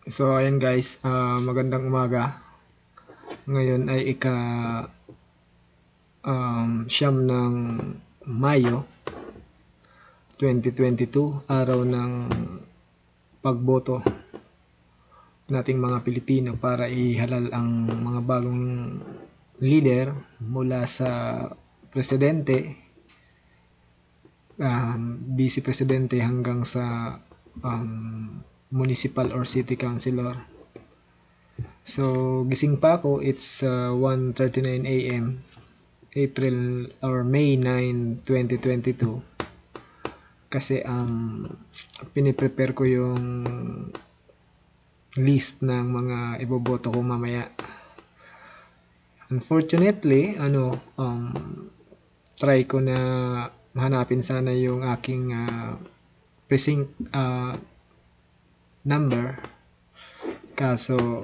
So ayan guys, magandang umaga. Ngayon ay siyam ng Mayo 2022, araw ng pagboto nating mga Pilipino para ihalal ang mga bagong leader mula sa presidente, vice presidente hanggang sa municipal or city councilor. So gising pa ako, it's 1:39 AM, April or May 9, 2022. Kasi piniprepare ko yung list ng mga iboboto ko mamaya. Unfortunately, try ko na hanapin sana yung aking precinct number. Kaso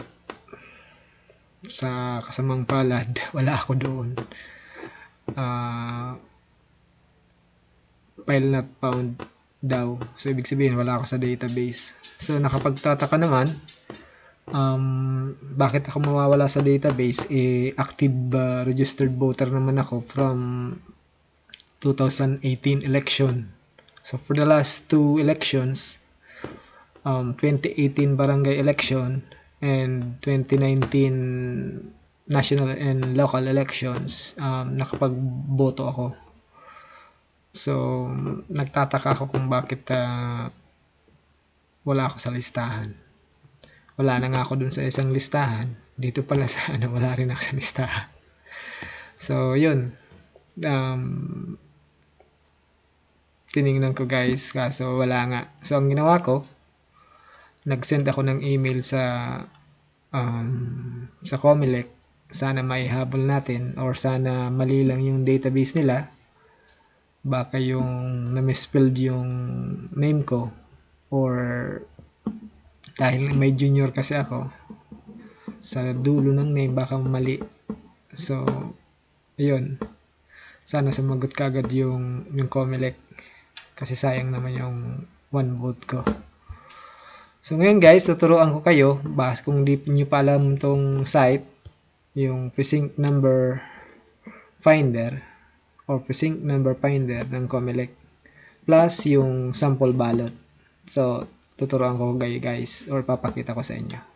sa kasamang palad, wala ako doon. File not found daw. So ibig sabihin wala ako sa database. So nakapagtataka naman, bakit ako mawawala sa database? Active registered voter naman ako from 2018 election. So for the last two elections, 2018 barangay election and 2019 national and local elections, nakapagboto ako. So nagtataka ako kung bakit wala ako sa listahan. Wala na nga ako dun sa isang listahan. Dito pala sa wala rin ako sa listahan. So yun, tiningnan ko guys, kaso wala nga. So ang ginawa ko, nag-send ako ng email sa Comelec. Sana may habol natin, or sana mali lang yung database nila. Baka yung na-misspelled yung name ko, or dahil may junior kasi ako, sa dulo ng name baka mali. So yun, sana sumagot kagad yung Comelec, kasi sayang naman yung one vote ko. So ngayon guys, tuturuan ko kayo, kung di nyo pa alam tong site, yung precinct number finder or precinct number finder ng Comelec, plus yung sample ballot. So tuturuan ko kayo guys, or papakita ko sa inyo.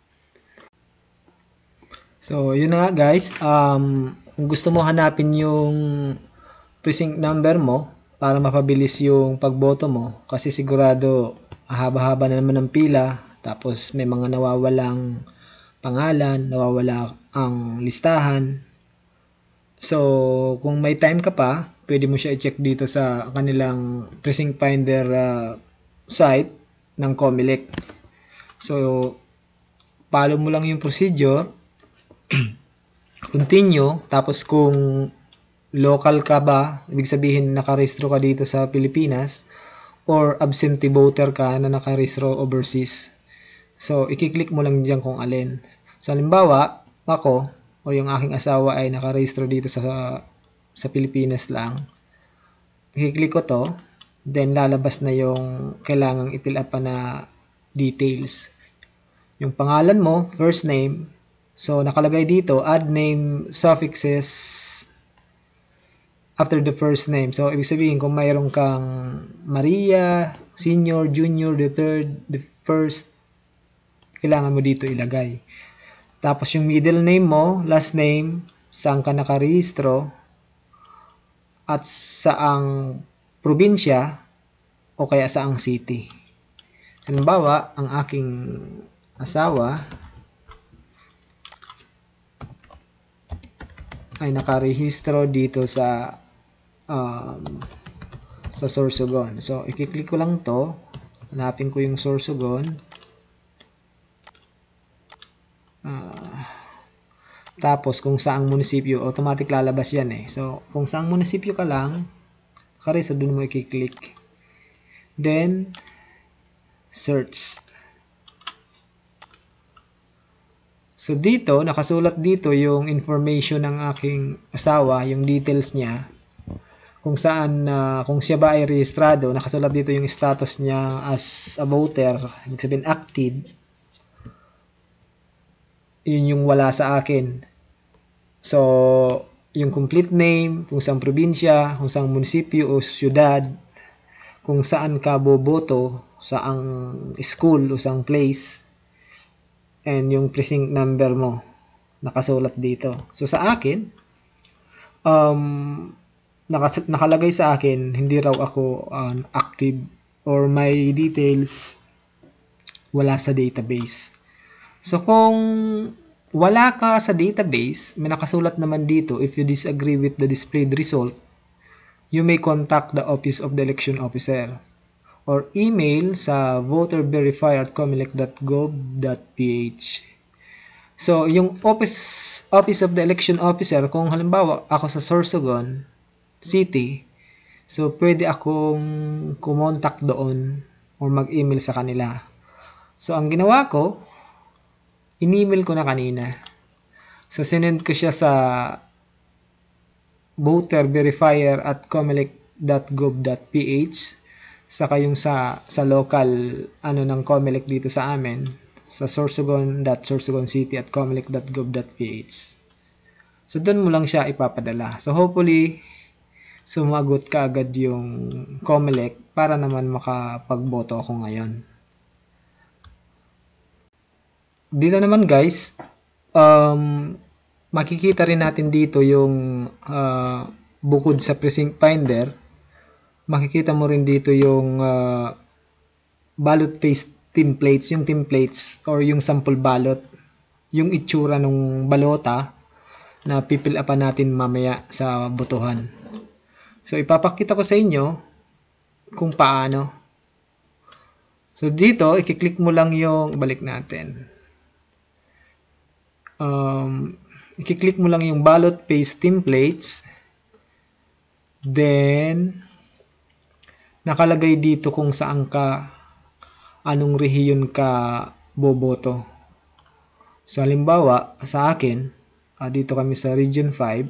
So yun na nga guys, kung gusto mo hanapin yung precinct number mo para mapabilis yung pagboto mo, kasi sigurado haba-haba na naman ng pila, tapos may mga nawawalang pangalan, nawawala ang listahan. So kung may time ka pa, pwede mo siya i-check dito sa kanilang precinct finder site ng Comelec. So follow mo lang yung procedure, continue, tapos kung local ka ba, ibig sabihin nakarehistro ka dito sa Pilipinas, or absentee voter ka na nakarehistro overseas. So i-click mo lang diyan kung alin. So halimbawa, ako o yung aking asawa ay nakarehistro dito sa Pilipinas lang. I-click ko to, then lalabas na yung kailangang i-fill up pa na details. Yung pangalan mo, first name. So nakalagay dito, add name suffixes after the first name. So ibig sabihin kung mayroon kang Maria, senior, junior, the third, the first, kailangan mo dito ilagay. Tapos yung middle name mo, last name, saan ka nakarehistro, at saang probinsya o kaya saang city. Halimbawa, ang aking asawa ay nakarehistro dito sa Sorsogon. So i-click ko lang to, hanapin ko yung Sorsogon. Tapos kung saang munisipyo, automatic lalabas yan eh. So kung saang munisipyo ka lang, so dun mo i-click. Then search. So dito, nakasulat dito yung information ng aking asawa, yung details niya. Kung saan, kung siya ba ay rehistrado, nakasulat dito yung status niya as a voter, ibig sabihin active. yun yung wala sa akin. So, yung complete name, kung saan probinsya, kung saan munisipyo o syudad, kung saan ka boboto, saang school o saang place, and yung precinct number mo nakasulat dito. So sa akin, nakalagay sa akin, hindi raw ako active or my details wala sa database. So kung wala ka sa database, may nakasulat naman dito, if you disagree with the displayed result, you may contact the Office of the Election Officer or email sa voterverify@comelec.gov.ph. So, yung Office of the Election Officer, kung halimbawa ako sa Sorsogon City, so pwede akong kumontak doon or mag-email sa kanila. So, ang ginawa ko, in-email ko na kanina. So, sinend ko siya sa voterverifier@comelec.gov.ph, saka yung sa local ng Comelec dito sa amin, sa sorsogon.sorsogoncity@comelec.gov.ph. So doon mo lang siya ipapadala. So hopefully sumagot ka agad yung Comelec para naman makapagboto ako ngayon. Dito naman guys, makikita rin natin dito yung bukod sa precinct finder, makikita mo rin dito yung ballot paste templates, yung templates or yung sample ballot, yung itsura ng balota na pipil upan natin mamaya sa botohan. So ipapakita ko sa inyo kung paano. So dito, i-click mo lang yung, balik natin. I-click mo lang yung ballot paste templates. Then, nakalagay dito kung saan ka, anong rehiyon ka boboto. So, halimbawa, sa akin, dito kami sa Region 5.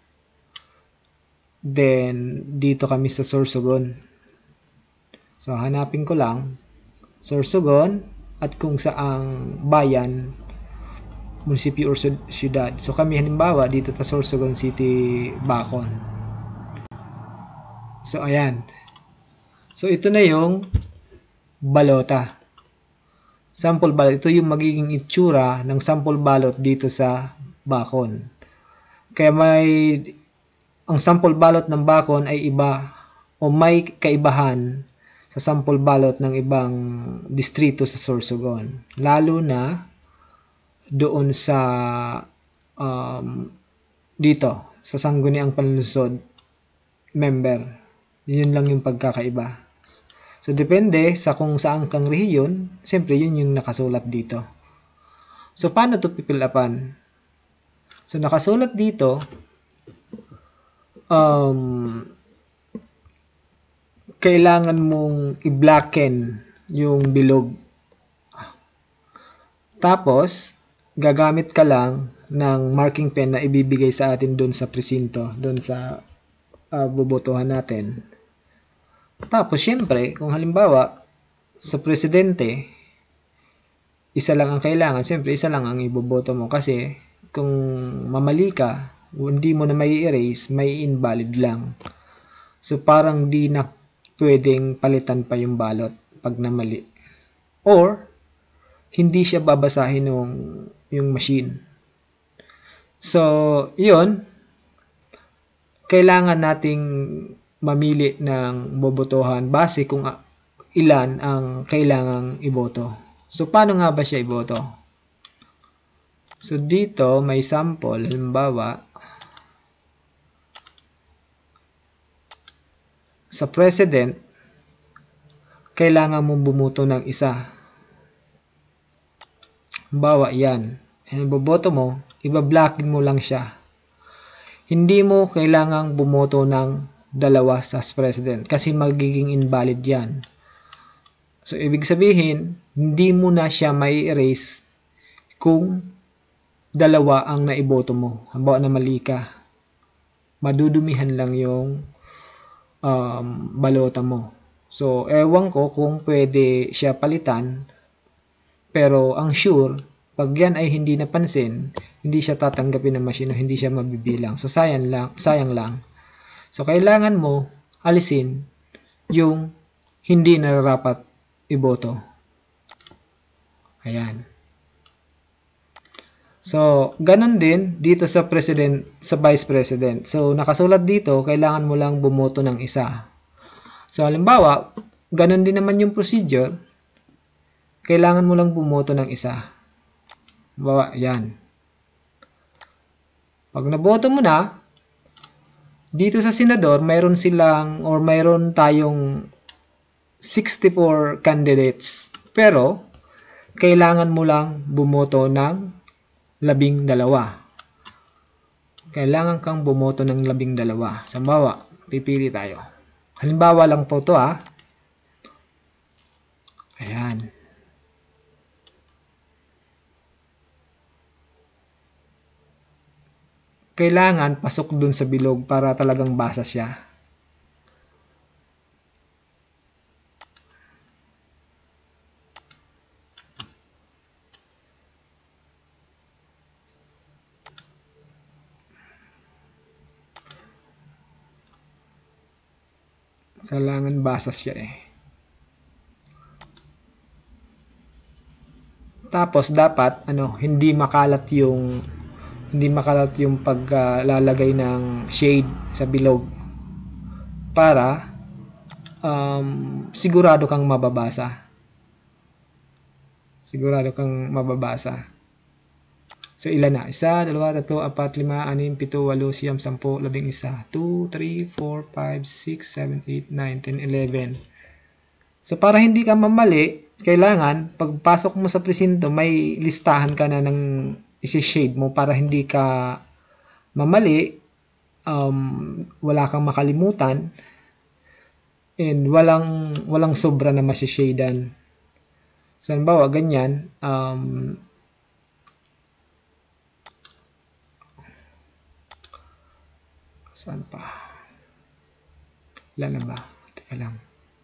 Then, dito kami sa Sorsogon. So, hanapin ko lang, Sorsogon, at kung saang bayan, munisipyo or syudad. So, kami halimbawa, dito sa Sorsogon City, Bacon. So, ayan. So, ito na yung balota. Sample ballot. Ito yung magiging itsura ng sample ballot dito sa Bacon. Kaya ang sample ballot ng Bacon ay iba o may kaibahan sa sample ballot ng ibang distrito sa Sorsogon. Lalo na doon sa dito, sa Sangguniang Panlungsod member. Yun lang yung pagkakaiba. So, depende sa kung saan kang rehiyon, siyempre yun yung nakasulat dito. So, paano to pipil upan? So, nakasulat dito, kailangan mong i-blacken yung bilog. Tapos, gagamit ka lang ng marking pen na ibibigay sa atin doon sa presinto, doon sa bobotohan natin. Tapos, syempre, kung halimbawa, sa presidente, isa lang ang kailangan. Syempre, isa lang ang iboboto mo. Kasi, kung mamali ka, hindi mo na may erase, may invalid lang. So, parang di na pwedeng palitan pa yung ballot pag namali. Or, hindi siya babasahin yung machine. So, yun. Kailangan nating mamili ng bobotohan base kung ilan ang kailangang iboto. So, paano nga ba siya iboto? So, dito may sample. Halimbawa, sa president, kailangan mong bumuto ng isa. Halimbawa, yan. Boboto mo, iba-blockin mo lang siya. Hindi mo kailangang bumoto ng dalawa sa president kasi magiging invalid yan. So, ibig sabihin, hindi mo na siya may erase kung dalawa ang naiboto mo. Halimbawa na mali ka. Madudumihan lang yung balota mo. So, ewan ko kung pwede siya palitan. Pero, ang sure, Pag yan ay hindi napansin, hindi siya tatanggapin ng machine o hindi siya mabibilang. So, sayang lang. So, kailangan mo alisin yung hindi nararapat iboto. Ayan. So, ganun din dito sa vice president. So, nakasulat dito, kailangan mo lang bumoto ng isa. So, halimbawa, ganun din naman yung procedure. Kailangan mo lang bumoto ng isa. Halimbawa, yan. Pag naboto mo na, dito sa senador, mayroon tayong 64 candidates. Pero, kailangan mo lang bumoto ng 12. Kailangan kang bumoto ng 12. Halimbawa, pipili tayo. Halimbawa lang po ito Ayan. Kailangan pasok dun sa bilog para talagang basa siya. Kailangan basa siya Tapos dapat hindi makalat yung paglalagay ng shade sa bilog para sigurado kang mababasa. So, ilan na? 1, 2, 3, 4, 5, 6, 7, 8, 9, 10, 11, 2, 3, 4, 5, 6, 7, 8, 9, 10, 11. So, para hindi ka mamali, kailangan, pagpasok mo sa presinto, may listahan ka na ng isi-shade mo para hindi ka mamali, wala kang makalimutan, and walang sobra na masishadean. So, halimbawa, ganyan, saan pa? Ilan na ba? Teka lang.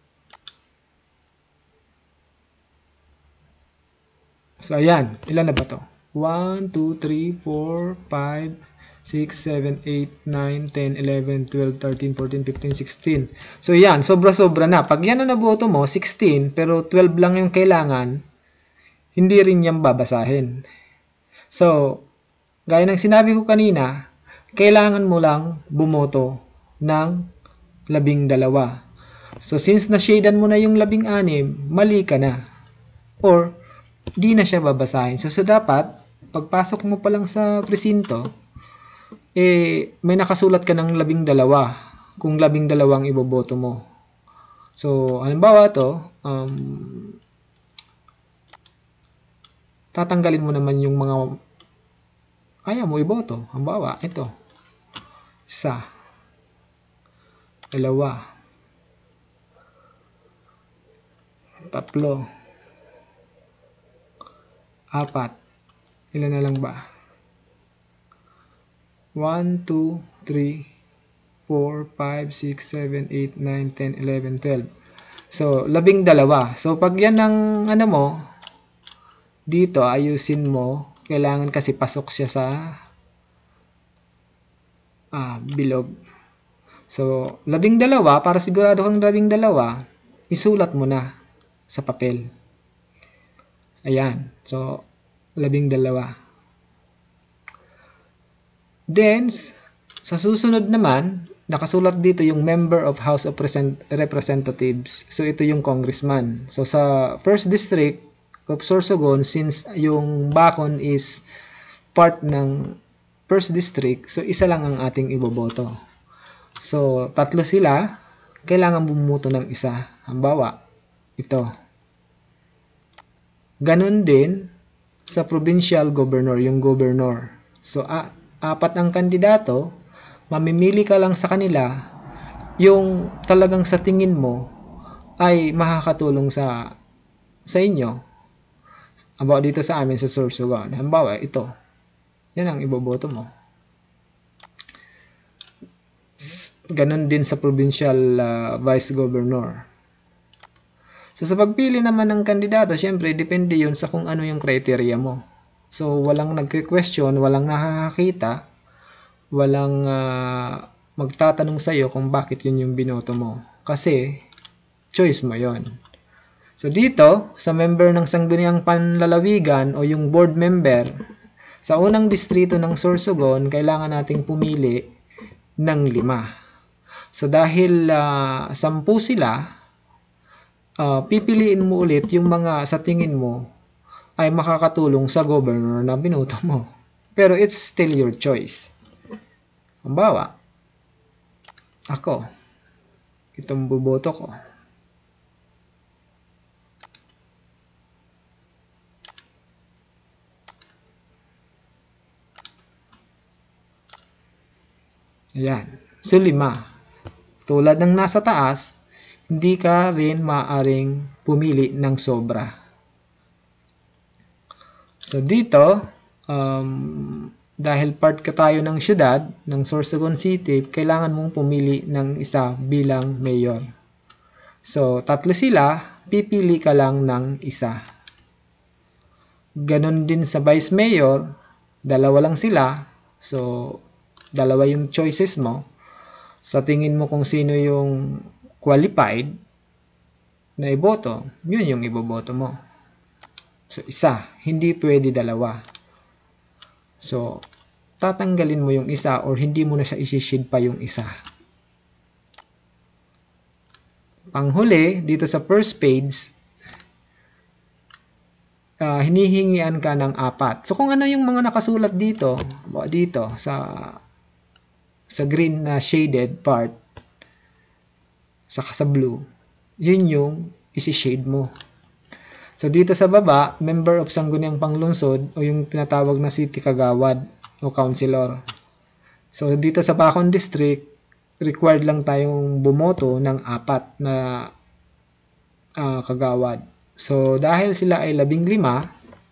So, ayan. Ilan na ba to? 1, 2, 3, 4, 5, 6, 7, 8, 9, 10, 11, 12, 13, 14, 15, 16. So, yan. Sobra-sobra na. Pag yan na naboto mo, 16, pero 12 lang yung kailangan, hindi rin yan babasahin. So, gaya ng sinabi ko kanina, kailangan mo lang bumoto ng 12. So, since na-shadean mo na yung 16, mali ka na. Or, di na siya babasahin. So, dapat, pagpasok mo pa lang sa presinto, may nakasulat ka ng 12 kung 12 ang iboboto mo. So, halimbawa to, tatanggalin mo naman yung mga ayaw mo iboto. Halimbawa, ito. 1, 2, 3, 4. Ilan na lang ba? 1, 2, 3, 4, 5, 6, 7, 8, 9, 10, 11, 12. So, 12. So, pag yan ang mo, dito, ayusin mo. Kailangan kasi pasok siya sa bilog. So, 12, para sigurado kang 12, isulat mo na sa papel. Ayan. So, 12. Then, sa susunod naman, nakasulat dito yung Member of House of Representatives. So, ito yung congressman. So, sa 1st District of Sorsogon, since yung Bacon is part ng 1st District, so isa lang ang ating iboboto. So, 3 sila, kailangan bumuto ng isa. Halimbawa, ito. Ganon din sa provincial governor, yung governor. So, 4 ang kandidato, mamimili ka lang sa kanila yung talagang sa tingin mo ay makakatulong sa inyo. About dito sa amin sa Sorsogon. Halimbawa, ito. Yan ang iboboto mo. Ganon din sa provincial vice governor. So, sa pagpili naman ng kandidato, syempre, depende yun sa kung ano yung criteria mo. So, walang nagke-question, walang nakakakita, walang magtatanong sa'yo kung bakit yun yung binoto mo. Kasi, choice mo yon. So, dito, sa member ng Sangguniang Panlalawigan o yung board member, sa unang distrito ng Sorsogon, kailangan nating pumili ng 5. So, dahil 10 sila, pipiliin mo ulit yung mga sa tingin mo ay makakatulong sa governor na binoto mo. Pero it's still your choice. Halimbawa, ako, itong boboto ko. Ayan. So, 5. Tulad ng nasa taas, hindi ka rin maaring pumili ng sobra. So, dito, dahil part ka tayo ng syudad, ng Sorsogon City, kailangan mong pumili ng isa bilang mayor. So, 3 sila, pipili ka lang ng isa. Ganon din sa vice mayor, 2 lang sila. So, 2 yung choices mo. Sa tingin mo kung sino yung qualified na iboto, yun yung iboboto mo. So, isa. Hindi pwede 2. So, tatanggalin mo yung isa or hindi mo na siya isi-shade pa yung isa. Panghuli, dito sa first page, hinihingian ka ng 4. So, kung ano yung mga nakasulat dito sa green na shaded part, saka sa blue, yun yung isi-shade mo. So, dito sa baba, member of Sangguniang Panglungsod o yung tinatawag na city kagawad o councilor. So, dito sa Bacon District, required lang tayong bumoto ng 4 na kagawad. So, dahil sila ay 15,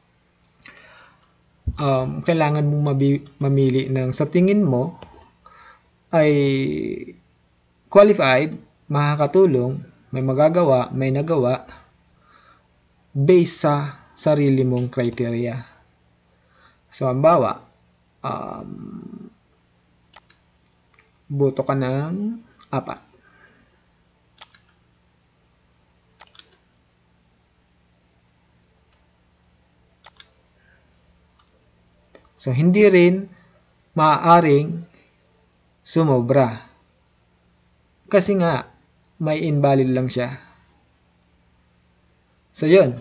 kailangan mong mamili ng sa tingin mo ay qualified, makakatulong, may magagawa, may nagawa, based sa sarili mong criteria. So, halimbawa, boto ka ng 4. So, hindi rin maaaring sumobra. Kasi nga, may invalid lang siya. So, yun.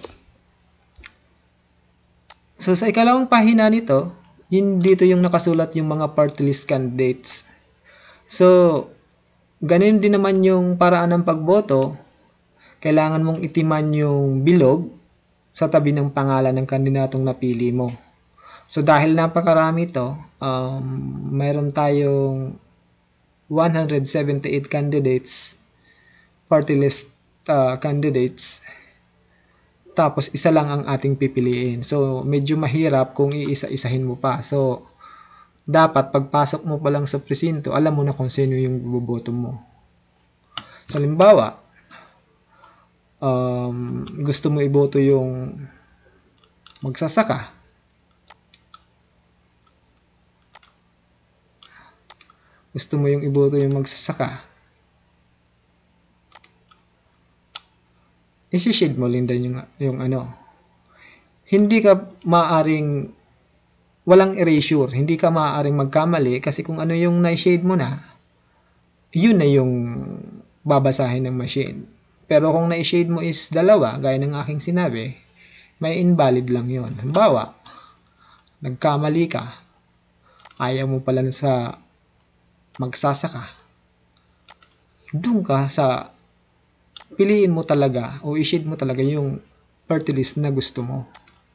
So, sa ikalawang pahina nito, dito yung nakasulat yung mga party list candidates. So, ganun din naman yung paraan ng pagboto. Kailangan mong itiman yung bilog sa tabi ng pangalan ng kandidatong napili mo. So, dahil napakarami ito, mayroon tayong 178 candidates, party list candidates, tapos isa lang ang ating pipiliin. So, medyo mahirap kung iisa-isahin mo pa. So, dapat pagpasok mo pa lang sa presinto, alam mo na kung sino yung boboto mo. So, halimbawa, gusto mo iboto yung magsasaka. Gusto mo yung iboto yung magsasaka. Isi-shade mo din yung ano. Hindi ka maaring walang erasure. Hindi ka maaaring magkamali kasi kung ano yung na-shade mo na, yun na yung babasahin ng machine. Pero kung na-shade mo is 2, gaya ng aking sinabi, may invalid lang yun. Halimbawa, nagkamali ka, ayaw mo pala sa magsasaka, doon ka sa piliin mo talaga o i-shade mo talaga yung party list na gusto mo.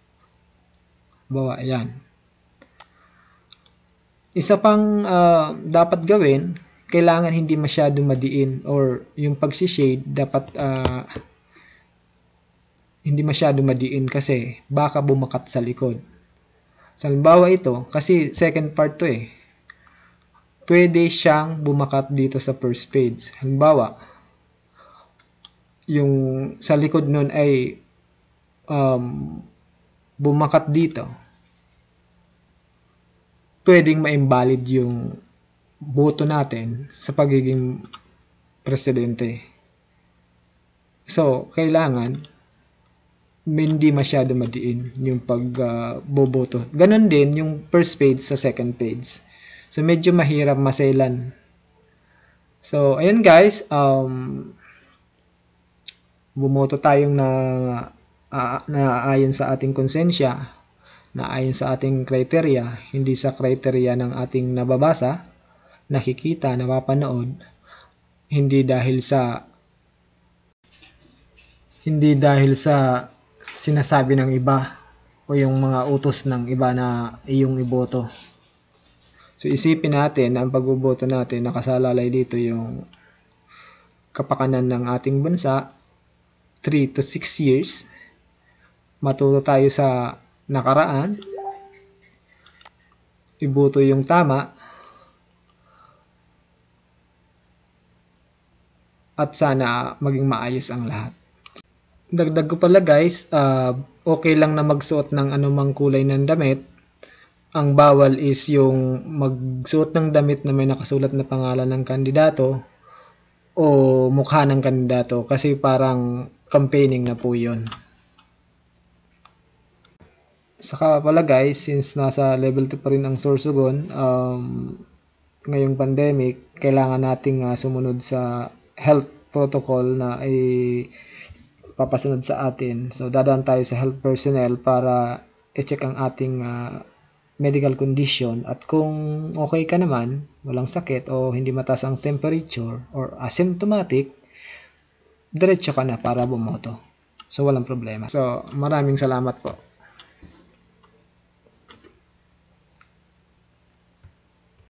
Bawa, ayan. Isa pang dapat gawin, kailangan hindi masyado madiin or yung pag-shade dapat hindi masyado madiin kasi baka bumakat sa likod. So, halimbawa ito, kasi second part to eh. Pwede siyang bumakat dito sa first page. Halimbawa, yung sa likod nun ay bumakat dito. pwedeng ma-invalid yung boto natin sa pagiging presidente. So, kailangan hindi masyado madiin yung pagboboto. Ganon din yung first page sa second page. So, medyo mahirap maselan. So, ayun guys, bumoto tayong naayon sa ating konsensya, naayon sa ating criteria, hindi sa criteria ng ating nababasa, nakikita, napapanood, hindi dahil sa sinasabi ng iba o yung mga utos ng iba na iyong iboto. So isipin natin na ang pagboboto natin, nakasalalay dito yung kapakanan ng ating bansa, 3 to 6 years. Matuto tayo sa nakaraan, iboto yung tama, at sana maging maayos ang lahat. Dagdag ko pala guys, okay lang na magsuot ng anumang kulay ng damit. Ang bawal is yung magsuot ng damit na may nakasulat na pangalan ng kandidato o mukha ng kandidato, kasi parang campaigning na po yun. Saka pala guys, since nasa level 2 pa rin ang Sorsogon, ngayong pandemic, kailangan nating sumunod sa health protocol na papasunod sa atin. So dadaan tayo sa health personnel para i-check ang ating medical condition, at kung okay ka naman, walang sakit o hindi mataas ang temperature or asymptomatic, diretso ka na para bumoto. So walang problema. So maraming salamat po.